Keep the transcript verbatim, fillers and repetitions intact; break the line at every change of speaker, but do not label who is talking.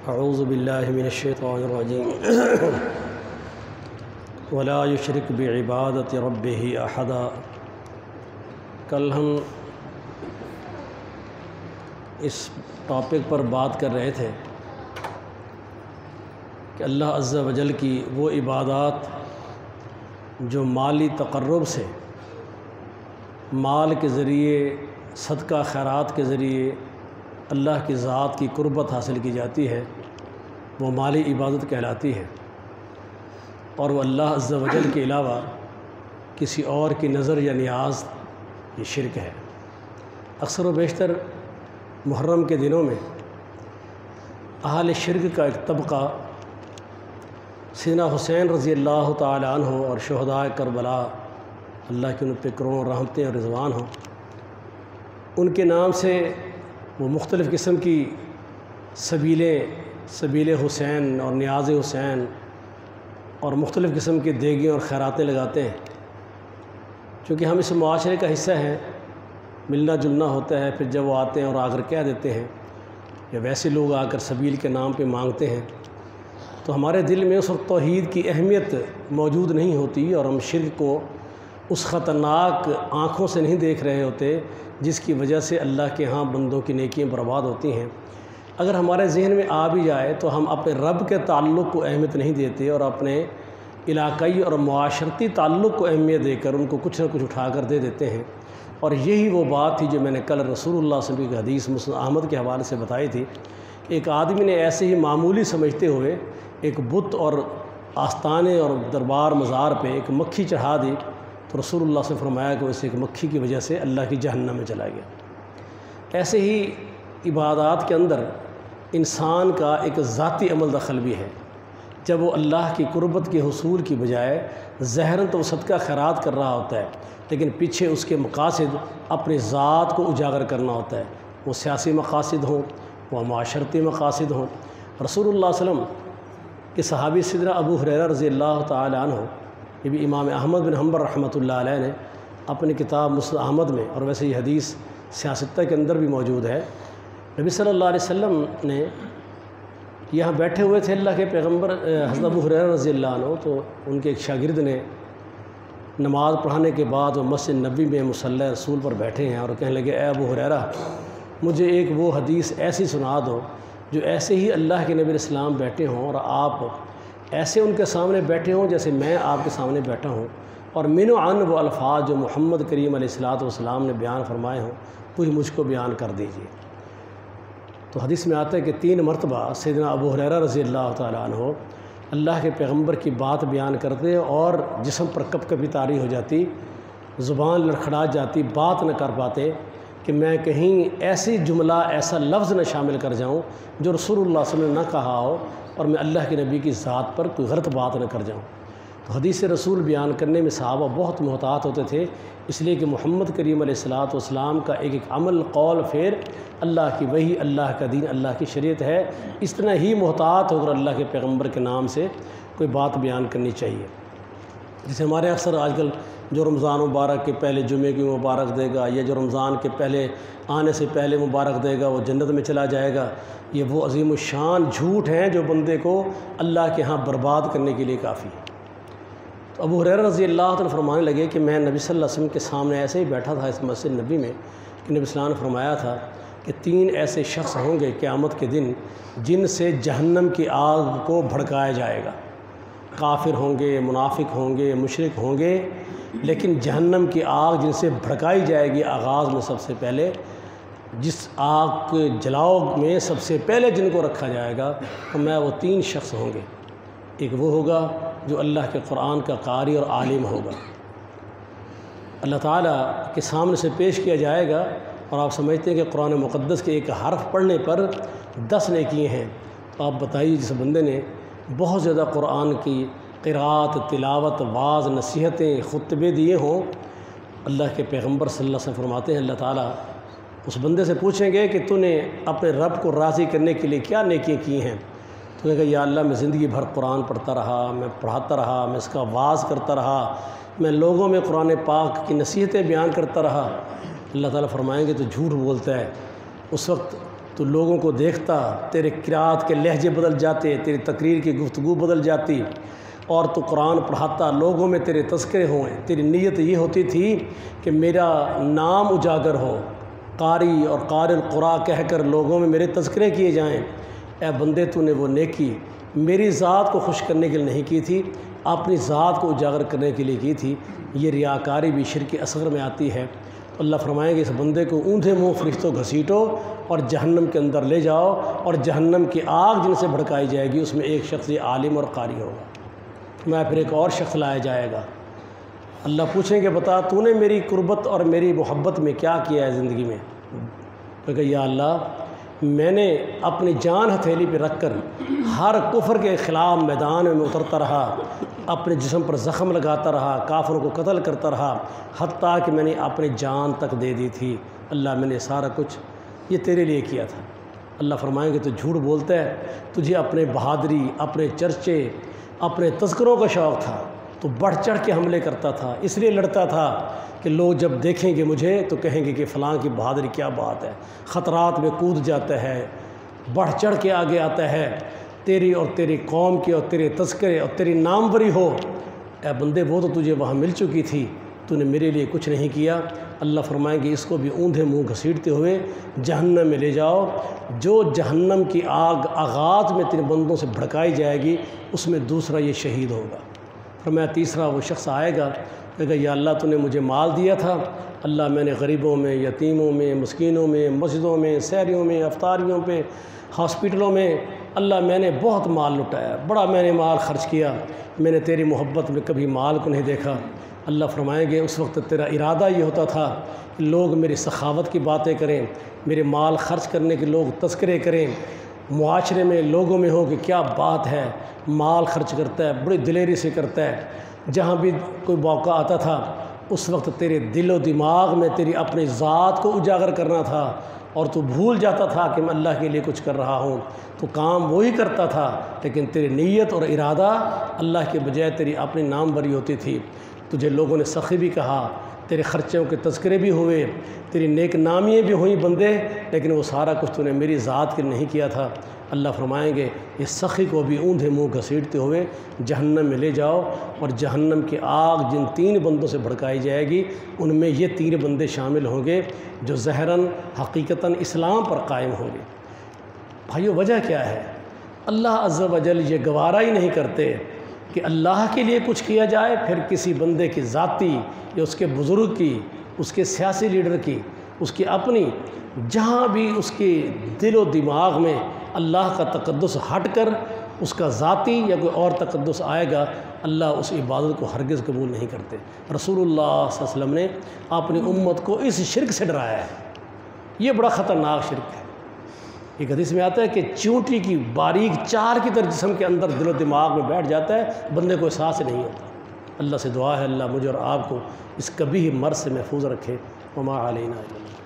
اعوذ باللہ من الشیطان الرجیم ولا یشرک بعبادت ربہ احدا۔ کل ہم اس ٹاپک پر بات کر رہے تھے کہ اللہ عز و جل کی وہ عبادات جو مالی تقرب سے، مال کے ذریعے، صدقہ خیرات کے ذریعے اللہ کی ذات کی قربت حاصل کی جاتی ہے، وہ مالی عبادت کہلاتی ہے، اور وہ اللہ عز و جل کے علاوہ کسی اور کی نظر یا نیاز یہ شرک ہے۔ اکثر و بیشتر محرم کے دنوں میں اہل شرک کا ایک طبقہ سیدنا حسین رضی اللہ تعالی عنہ اور شہداء کربلا، اللہ کی ان پہ کروڑوں رحمتیں اور رضوان ہوں، ان کے نام سے وہ مختلف قسم کی سبیلیں، سبیل حسین اور نیاز حسین اور مختلف قسم کے دیگیں اور خیراتیں لگاتے ہیں۔ چونکہ ہم اس معاشرے کا حصہ ہیں، ملنا جلنا ہوتا ہے، پھر جب وہ آتے ہیں اور آ کر کہہ دیتے ہیں یا ویسے لوگ آ کر سبیل کے نام پہ مانگتے ہیں تو ہمارے دل میں اس وقت توحید کی اہمیت موجود نہیں ہوتی، اور ہم شرک کو اس خطرناک آنکھوں سے نہیں دیکھ رہے ہوتے جس کی وجہ سے اللہ کے ہاں بندوں کی نیکیاں برباد ہوتی ہیں۔ اگر ہمارے ذہن میں آ بھی جائے تو ہم اپنے رب کے تعلق کو اہمیت نہیں دیتے اور اپنے علاقائی اور معاشرتی تعلق کو اہمیت دے کر ان کو کچھ نہ کچھ اٹھا کر دے دیتے ہیں۔ اور یہی وہ بات تھی جو میں نے کل رسول اللہ صلی اللہ علیہ وسلم کی حدیث مسند احمد کے حوالے سے بتائی تھی کہ ایک آدمی نے ایسے ہی معمولی سمجھتے ہوئے ایک بت اور آستانے اور دربار مزار پہ ایک مکھی چڑھا دی، تو رسول اللہ سے فرمایا کہ اس ایک مکھی کی وجہ سے اللہ کی جہنم میں چلا گیا۔ ایسے ہی عبادات کے اندر انسان کا ایک ذاتی عمل دخل بھی ہے۔ جب وہ اللہ کی قربت کے حصول کی بجائے ظاہراً تو وہ صدقہ خیرات کر رہا ہوتا ہے، لیکن پیچھے اس کے مقاصد اپنی ذات کو اجاگر کرنا ہوتا ہے، وہ سیاسی مقاصد ہوں، وہ معاشرتی مقاصد ہوں۔ رسول اللہ صلی اللہ علیہ وسلم کے صحابی سیدنا ابو ہریرہ رضی اللہ تعالی عنہ، یہ بھی امام احمد بن حنبل رحمۃ اللہ علیہ نے اپنی کتاب مسند احمد میں، اور ویسے یہ حدیث سیاستہ کے اندر بھی موجود ہے، نبی صلی اللہ علیہ وسلم نے یہاں بیٹھے ہوئے تھے اللہ کے پیغمبر حضرت ابو ہریرہ رضی اللہ عنہ، تو ان کے ایک شاگرد نے نماز پڑھانے کے بعد وہ مسجد نبی میں مصلی رسول پر بیٹھے ہیں اور کہنے لگے، اے ابو ہریرہ مجھے ایک وہ حدیث ایسی سنا دو جو ایسے ہی اللہ کے نبی علیہ السلام بیٹھے ہوں اور آپ ایسے ان کے سامنے بیٹھے ہوں جیسے میں آپ کے سامنے بیٹھا ہوں، اور من و عن وہ الفاظ جو محمد کریم علیہ الصلوۃ والسلام نے بیان فرمائے ہوں وہی مجھ کو بیان کر دیجیے۔ تو حدیث میں آتا ہے کہ تین مرتبہ سیدنا ابو ہریرہ رضی اللہ تعالیٰ عنہ اللہ کے پیغمبر کی بات بیان کرتے اور جسم پر کپ کپی طاری ہو جاتی، زبان لڑکھڑا جاتی، بات نہ کر پاتے کہ میں کہیں ایسی جملہ، ایسا لفظ نہ شامل کر جاؤں جو رسول اللہ صلی اللہ علیہ وسلم نے نہ کہا ہو، اور میں اللہ کے نبی کی ذات پر کوئی غلط بات نہ کر جاؤں۔ تو حدیث رسول بیان کرنے میں صحابہ بہت محتاط ہوتے تھے، اس لیے کہ محمد کریم علیہ الصلوۃ والسلام کا ایک ایک عمل، قول، فعل اللہ کی وحی، اللہ کا دین، اللہ کی شریعت ہے، اس طرح ہی محتاط ہو کر اللہ کے پیغمبر کے نام سے کوئی بات بیان کرنی چاہیے۔ جیسے ہمارے اکثر آج کل جو رمضان مبارک کے پہلے جمعے کی مبارک دے گا، یا جو رمضان کے پہلے آنے سے پہلے مبارک دے گا وہ جنت میں چلا جائے گا، یہ وہ عظیم الشان جھوٹ ہیں جو بندے کو اللہ کے ہاں برباد کرنے کے لیے کافی ہے۔ تو ابو ہریرہ رضی اللہ عنہ فرمانے لگے کہ میں نبی صلی اللہ علیہ وسلم کے سامنے ایسے ہی بیٹھا تھا اس مسجد نبی میں کہ نبی صلی اللہ علیہ وسلم نے فرمایا تھا کہ تین ایسے شخص ہوں گے قیامت کے دن جن سے جہنم کی آگ کو بھڑکایا جائے گا۔ کافر ہوں گے، منافق ہوں گے، مشرک ہوں گے، لیکن جہنم کی آگ جن سے بھڑکائی جائے گی آغاز میں سب سے پہلے، جس آگ کے جلاؤ میں سب سے پہلے جن کو رکھا جائے گا تو میں وہ تین شخص ہوں گے۔ ایک وہ ہوگا جو اللہ کے قرآن کا قاری اور عالم ہوگا، اللہ تعالیٰ کے سامنے سے پیش کیا جائے گا، اور آپ سمجھتے ہیں کہ قرآن مقدس کے ایک حرف پڑھنے پر دس نیکیاں ہیں، تو آپ بتائیے جس بندے نے بہت زیادہ قرآن کی قرات، تلاوت، واعظ، نصیحتیں، خطبے دیے ہوں، اللہ کے پیغمبر صلی اللہ علیہ وسلم فرماتے ہیں اللہ تعالیٰ اس بندے سے پوچھیں گے کہ تو نے اپنے رب کو راضی کرنے کے لیے کیا نیکیاں کی ہیں؟ تو کہے گا یا اللہ میں زندگی بھر قرآن پڑھتا رہا، میں پڑھاتا رہا، میں اس کا واعظ کرتا رہا، میں لوگوں میں قرآن پاک کی نصیحتیں بیان کرتا رہا۔ اللہ تعالیٰ فرمائیں گے تو جھوٹ بولتا ہے۔ اس وقت تو لوگوں کو دیکھتا، تیرے قرات کے لہجے بدل جاتے، تیری تقریر کی گفتگو بدل جاتی، اور تو قرآن پڑھاتا، لوگوں میں تیرے تذکرے ہوں۔ تیری نیت یہ ہوتی تھی کہ میرا نام اجاگر ہو، قاری اور قاری القرآن کہہ کر لوگوں میں میرے تذکرے کیے جائیں۔ اے بندے، تو نے وہ نیکی میری ذات کو خوش کرنے کے لیے نہیں کی تھی، اپنی ذات کو اجاگر کرنے کے لیے کی تھی۔ یہ ریاکاری بھی شرک اصغر میں آتی ہے۔ اللہ فرمائیں گے اس بندے کو اونھے منہ فرشتوں گھسیٹو اور جہنم کے اندر لے جاؤ، اور جہنم کی آگ جن سے بھڑکائی جائے گی اس میں ایک شخص یہ عالم اور قاری ہوگا، میں پھر ایک اور شخص لایا جائے گا۔ اللہ پوچھیں گے بتا تو نے میری قربت اور میری محبت میں کیا کیا ہے زندگی میں؟ کہ یا اللہ، میں نے اپنی جان ہتھیلی پہ رکھ کر ہر کفر کے خلاف میدان میں اترتا رہا، اپنے جسم پر زخم لگاتا رہا، کافروں کو قتل کرتا رہا، حتیٰ کہ میں نے اپنی جان تک دے دی تھی۔ اللہ، میں نے سارا کچھ یہ تیرے لیے کیا تھا۔ اللہ فرمائیں گے تو جھوٹ بولتا ہے، تجھے اپنے بہادری، اپنے چرچے، اپنے تذکروں کا شوق تھا، تو بڑھ چڑھ کے حملے کرتا تھا، اس لیے لڑتا تھا کہ لوگ جب دیکھیں گے مجھے تو کہیں گے کہ فلاں کی بہادری کیا بات ہے، خطرات میں کود جاتا ہے، بڑھ چڑھ کے آگے آتا ہے، تیری اور تیری قوم کے اور تیرے تذکرے اور تیری ناموری ہو۔ اے بندے، وہ تو تجھے وہاں مل چکی تھی، تو نے میرے لیے کچھ نہیں کیا۔ اللہ فرمائیں گے اس کو بھی اوندھے منہ گھسیٹتے ہوئے جہنم میں لے جاؤ، جو جہنم کی آگ آغاز میں تین بندوں سے بھڑکائی جائے گی، اس میں دوسرا یہ شہید ہوگا۔ فرمایا تیسرا وہ شخص آئے گا، کہے گا یا اللہ تو نے مجھے مال دیا تھا، اللہ میں نے غریبوں میں، یتیموں میں، مسکینوں میں، مسجدوں میں، سحریوں میں، افطاریوں پہ، ہاسپٹلوں میں، اللہ میں نے بہت مال لٹایا، بڑا میں نے مال خرچ کیا، میں نے تیری محبت میں کبھی مال کو نہیں دیکھا۔ اللہ فرمائیں گے اس وقت تیرا ارادہ یہ ہوتا تھا کہ لوگ میری سخاوت کی باتیں کریں، میرے مال خرچ کرنے کے لوگ تذکرے کریں، معاشرے میں لوگوں میں ہو کہ کیا بات ہے، مال خرچ کرتا ہے، بڑی دلیری سے کرتا ہے۔ جہاں بھی کوئی موقع آتا تھا اس وقت تیرے دل و دماغ میں تیری اپنی ذات کو اجاگر کرنا تھا، اور تو بھول جاتا تھا کہ میں اللہ کے لیے کچھ کر رہا ہوں، تو کام وہی کرتا تھا، لیکن تیری نیت اور ارادہ اللہ کے بجائے تیری اپنی نام بری ہوتی تھی۔ تجھے لوگوں نے سخی بھی کہا، تیرے خرچوں کے تذکرے بھی ہوئے، تیری نیک نامیاں بھی ہوئیں بندے، لیکن وہ سارا کچھ تو نے میری ذات کے نہیں کیا تھا۔ اللہ فرمائیں گے اس سخی کو بھی اوندھے منہ گھسیٹتے ہوئے جہنم میں لے جاؤ، اور جہنم کی آگ جن تین بندوں سے بھڑکائی جائے گی ان میں یہ تین بندے شامل ہوں گے جو ظاہراً حقیقتاً اسلام پر قائم ہوں گے۔ بھائیو، وجہ کیا ہے؟ اللہ عز و جل یہ گوارا ہی نہیں کرتے کہ اللہ کے لیے کچھ کیا جائے، پھر کسی بندے کی ذاتی یا اس کے بزرگ کی، اس کے سیاسی لیڈر کی، اس کی اپنی، جہاں بھی اس کے دل و دماغ میں اللہ کا تقدس ہٹ کر اس کا ذاتی یا کوئی اور تقدس آئے گا، اللہ اس عبادت کو ہرگز قبول نہیں کرتے۔ رسول اللہ صلی اللہ علیہ وسلم نے اپنی امت کو اس شرک سے ڈرایا ہے، یہ بڑا خطرناک شرک ہے۔ ایک حدیث میں آتا ہے کہ چونٹی کی باریک چار کی طرح جسم کے اندر دل و دماغ میں بیٹھ جاتا ہے، بندے کو احساس نہیں ہوتا۔ اللہ سے دعا ہے اللہ مجھے اور آپ کو اس کبھی مرض سے محفوظ رکھے۔ وما علینا الا البلاغ۔